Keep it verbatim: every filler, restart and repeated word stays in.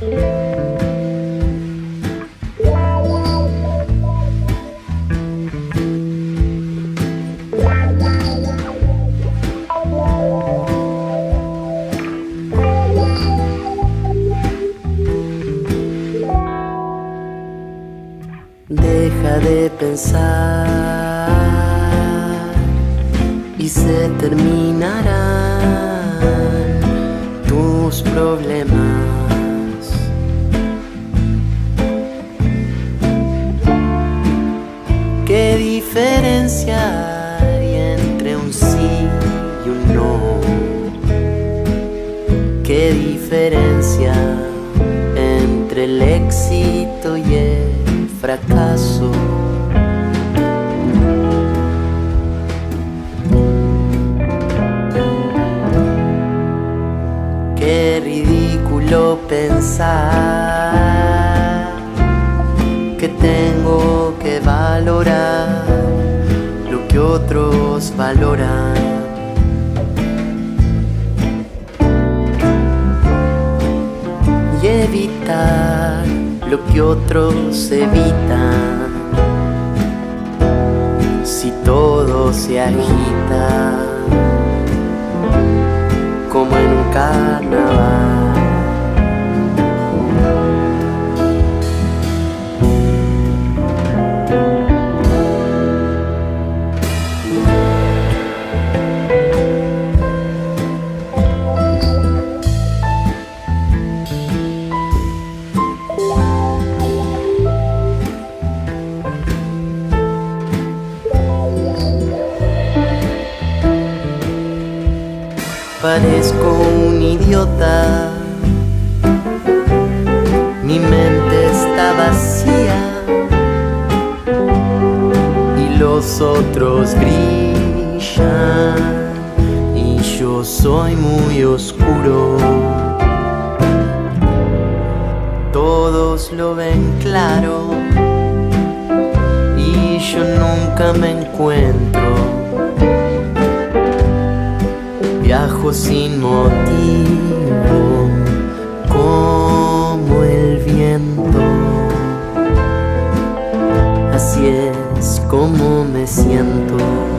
Deja de pensar y se terminarán tus problemas. ¿Qué diferencia hay entre un sí y un no? ¿Qué diferencia entre el éxito y el fracaso? Qué ridículo pensar que tengo que valorar lo que otros valoran. Y evitar lo que otros evitan. Si todo se agita como en un carnaval. Parezco un idiota, mi mente está vacía y los otros brillan y yo soy muy oscuro. Todos lo ven claro y yo nunca me encuentro. Viajo sin motivo, como el viento. Así es como me siento.